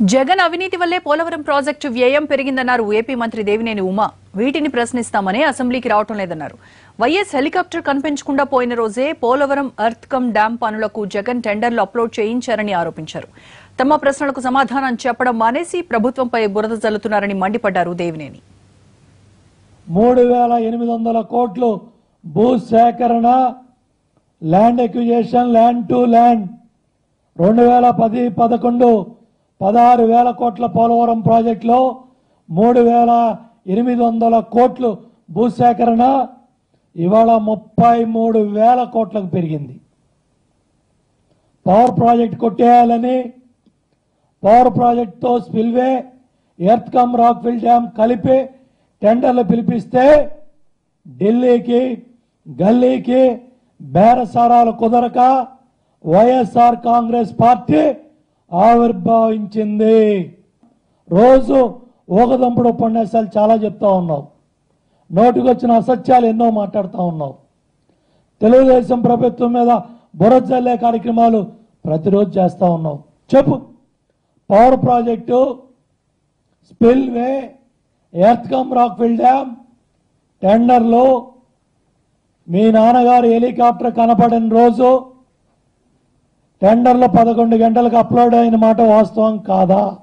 జగన్ అవినీతి వల్లే పోలవరం ప్రాజెక్టు వ్యయం పెరిగిందన్నారు ఏపీ మంత్రి దేవినేని ఉమా. వీటిని ప్రశ్నిస్తామని అసెంబ్లీకి రావటం లేదన్నారు. వైఎస్ హెలికాప్టర్ కనిపించకుండా పోయిన రోజే పోలవరం ఎర్త్ కమ్ డ్యాం పనులకు జగన్ టెండర్లు అప్లోడ్ చేయించారని ఆరోపించారు. తమ ప్రశ్నలకు సమాధానం చెప్పడం మానేసి ప్రభుత్వంపై బురద జల్లుతున్నారని మండిపడ్డారు దేవినేని. 3800 కోట్లు భూసేకరణ, land acquisition, land to land 2010-11 16,000 కోట్ల పోలవరం ప్రాజెక్టులో 3,800 కోట్లు భూసేకరణ ఇవాళ 33,000 కోట్లకు పెరిగింది. పవర్ ప్రాజెక్ట్ కొట్టేయాలని పవర్ ప్రాజెక్టుతో spillway, earth cum rockfill dam కలిపి టెండర్లు పిలిపిస్తే ఢిల్లీకి గల్లీకి బేరసారాలు కుదరక వైఎస్ఆర్ కాంగ్రెస్ పార్టీ ఆవిర్భవించింది. రోజు ఊగదంపుడు ఉపన్యాసాలు చాలా చెప్తా ఉన్నావు, నోటికొచ్చిన అసత్యాలు ఎన్నో మాట్లాడుతూ ఉన్నావు. తెలుగుదేశం ప్రభుత్వం మీద బురద జల్లే కార్యక్రమాలు ప్రతిరోజు చేస్తూ ఉన్నావు. చెప్పు, power project, spillway, earth cum rockfill dam టెండర్లు మీ నాన్నగారు హెలికాప్టర్ కనపడిన రోజు టెండర్లు 11 గంటలకు అప్లోడ్ అయిన మాట వాస్తవం కాదా?